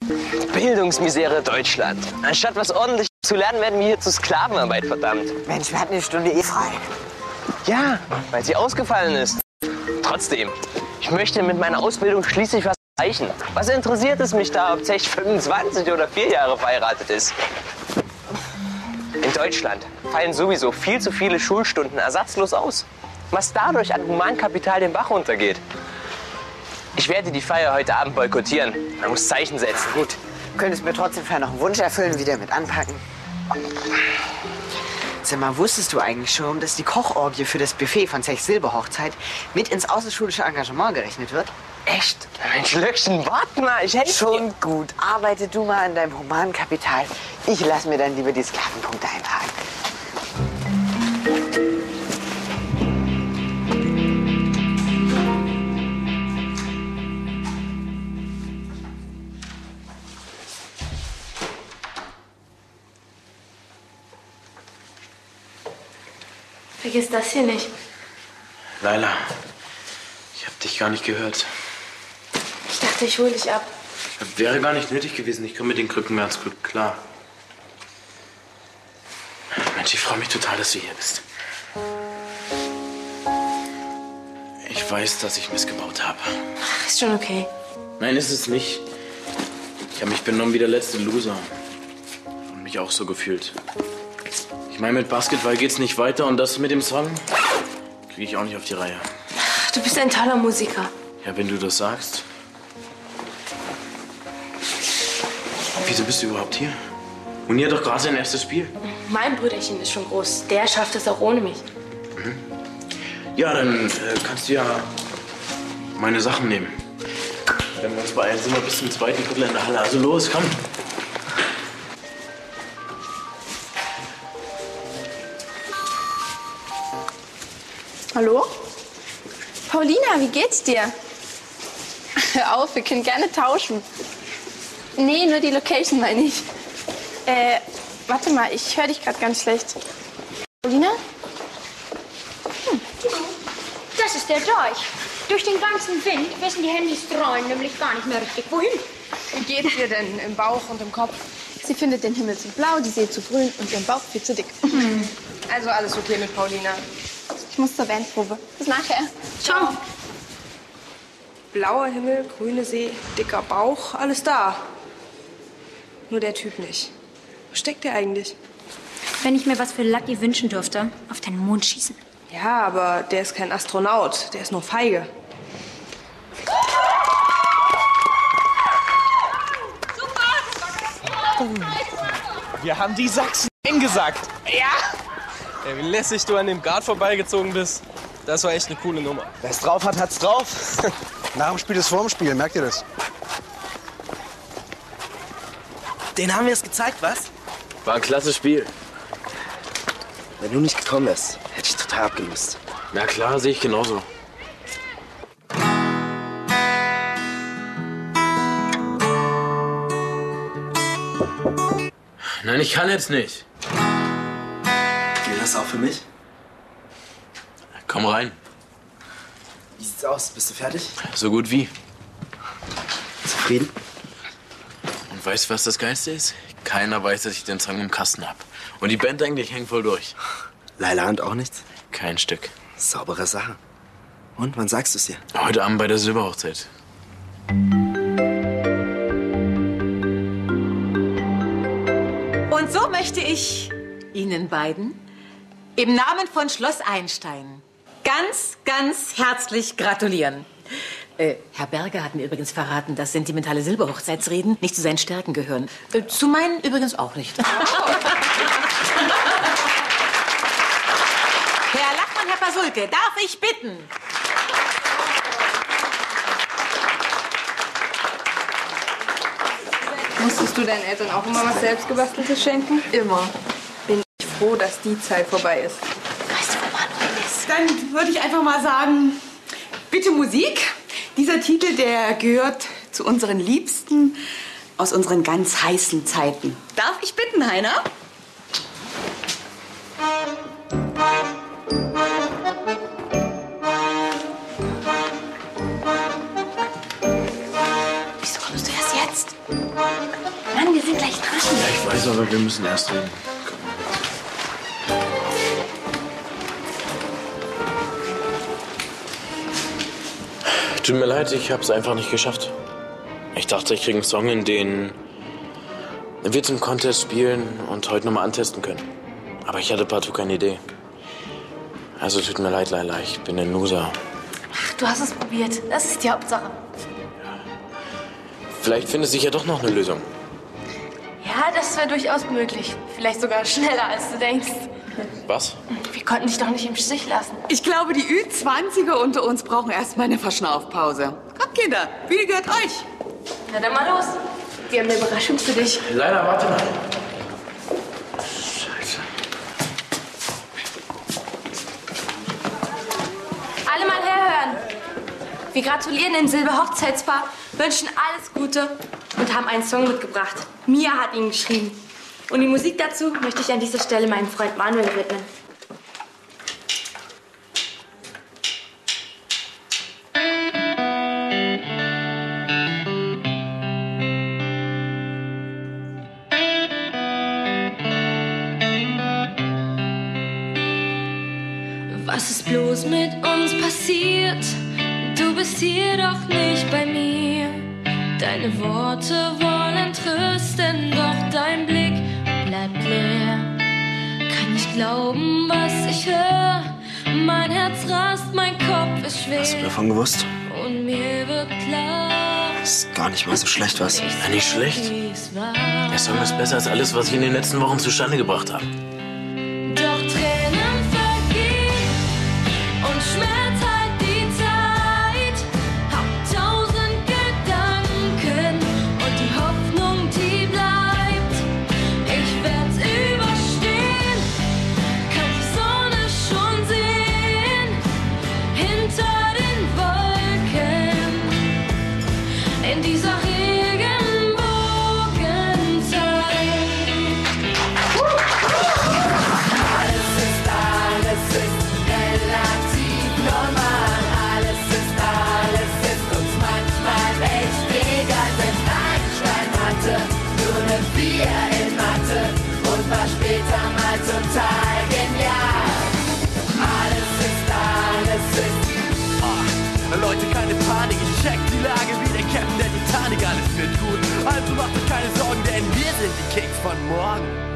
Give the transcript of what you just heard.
Bildungsmisere Deutschland. Anstatt was ordentlich zu lernen, werden wir hier zur Sklavenarbeit verdammt. Mensch, wir hatten die Stunde eh frei. Ja, weil sie ausgefallen ist. Trotzdem, ich möchte mit meiner Ausbildung schließlich was erreichen. Was interessiert es mich da, ob Zech 25 oder 4 Jahre verheiratet ist? In Deutschland fallen sowieso viel zu viele Schulstunden ersatzlos aus. Was dadurch an Humankapital den Bach runtergeht. Ich werde die Feier heute Abend boykottieren. Man muss Zeichen setzen. Gut. Könntest mir trotzdem vielleicht noch einen Wunsch erfüllen, wieder mit anpacken? Sag mal, wusstest du eigentlich schon, dass die Kochorgie für das Buffet von Zechs Silberhochzeit mit ins außerschulische Engagement gerechnet wird? Echt? Mensch, Löckchen, warte mal, ich helfe Schon dir. gut. Arbeite du mal an deinem Humankapital. Ich lass mir dann lieber die Sklavenpunkte eintragen. Vergiss das hier nicht. Laila, ich hab dich gar nicht gehört. Ich dachte, ich hol dich ab. Wäre gar nicht nötig gewesen. Ich komme mit den Krücken ganz gut klar. Mensch, ich freue mich total, dass du hier bist. Ich weiß, dass ich missgebaut habe. Ach, ist schon okay. Nein, ist es nicht. Ich habe mich benommen wie der letzte Loser. Und mich auch so gefühlt. Ich meine, mit Basketball geht's nicht weiter und das mit dem Song kriege ich auch nicht auf die Reihe. Ach, du bist ein toller Musiker. Ja, wenn du das sagst. Wieso bist du überhaupt hier? Uni hat doch gerade sein erstes Spiel. Mein Brüderchen ist schon groß. Der schafft es auch ohne mich. Ja, dann kannst du ja meine Sachen nehmen. Wenn wir uns beeilen, sind wir bis zum zweiten Drittel in der Halle. Also los, komm. Hallo? Paulina, wie geht's dir? Hör auf, wir können gerne tauschen. Nee, nur die Location meine ich. Warte mal, ich höre dich gerade ganz schlecht. Paulina? Das ist der Dolch. Durch den ganzen Wind wissen die Handys streuen nämlich gar nicht mehr richtig wohin. Wie geht's dir denn im Bauch und im Kopf? Sie findet den Himmel zu blau, die See zu grün und ihren Bauch viel zu dick. Also alles okay mit Paulina. Ich muss zur Bandprobe. Bis nachher. Ciao. Blauer Himmel, grüne See, dicker Bauch, alles da. Nur der Typ nicht. Wo steckt der eigentlich? Wenn ich mir was für Lucky wünschen dürfte, auf den Mond schießen. Ja, aber der ist kein Astronaut. Der ist nur feige. Wir haben die Sachsen gesagt. Ja! Ey, wie lässig du an dem Guard vorbeigezogen bist. Das war echt eine coole Nummer. Wer es drauf hat, hat's drauf. Nach dem Spiel ist vorm Spiel, merkt ihr das? Den haben wir es gezeigt, was? War ein klasse Spiel. Wenn du nicht gekommen wärst, hätte ich total abgelöst. Na klar, sehe ich genauso. Nein, ich kann jetzt nicht. Gilt das auch für mich? Komm rein. Wie sieht's aus? Bist du fertig? So gut wie. Zufrieden? Und weißt du, was das Geilste ist? Keiner weiß, dass ich den Song im Kasten hab. Und die Band eigentlich hängt voll durch. Laila Hand auch nichts? Kein Stück. Saubere Sache. Und, wann sagst du's ihr? Heute Abend bei der Silberhochzeit. Und so möchte ich Ihnen beiden im Namen von Schloss Einstein ganz, ganz herzlich gratulieren. Herr Berger hat mir übrigens verraten, dass sentimentale Silberhochzeitsreden nicht zu seinen Stärken gehören. Zu meinen übrigens auch nicht. Herr Lachmann, Herr Pasulke, darf ich bitten? Musstest du deinen Eltern auch immer was Selbstgebasteltes schenken? Immer. Bin ich froh, dass die Zeit vorbei ist. Weißt du, wo Manuel ist? Dann würde ich einfach mal sagen, bitte Musik. Dieser Titel, der gehört zu unseren Liebsten aus unseren ganz heißen Zeiten. Darf ich bitten, Heiner? Wieso kommst du erst jetzt? weiß, aber wir müssen erst reden. Tut mir leid, ich hab's einfach nicht geschafft. Ich dachte, ich krieg einen Song, in den wir zum Contest spielen und heute nochmal antesten können. Aber ich hatte partout keine Idee. Also tut mir leid, Laila, ich bin ein Loser. Ach, du hast es probiert. Das ist die Hauptsache. Vielleicht findet sich ja doch noch eine Lösung. Ja, das wäre durchaus möglich. Vielleicht sogar schneller, als du denkst. Was? Wir konnten dich doch nicht im Stich lassen. Ich glaube, die Ü20er unter uns brauchen erstmal eine Verschnaufpause. Kommt, Kinder, Bühne gehört euch. Na dann mal los. Wir haben eine Überraschung für dich. Laila, warte mal. Alle mal herhören. Wir gratulieren dem Silberhochzeitspaar, wünschen alles Gute und haben einen Song mitgebracht. Mia hat ihn geschrieben. Und die Musik dazu möchte ich an dieser Stelle meinem Freund Manuel widmen. Was ist bloß mit uns passiert? Du bist hier doch nicht bei mir. Deine Worte wollen trösten, doch dein Blick bleibt leer. Kann nicht glauben, was ich höre. Mein Herz rast, mein Kopf ist schwer. Hast du davon gewusst? Und mir wird klar, Ist gar nicht mal so schlecht, was? Ja, nicht schlecht. Der Song ist besser als alles, was ich in den letzten Wochen zustande gebracht habe. doch Tränen vergehen und Schmerz halt die Zeit. Hab 1000 Gedanken und die Hoffnung, die bleibt. Ich werd's überstehen, kann die Sonne schon sehen, hinter den Wolken, in dieser später mal total genial. Alles ist. Leute, keine Panik, ich check die Lage wie der Captain der Titanic. Alles wird gut, also macht euch keine Sorgen, denn wir sind die Kings von morgen.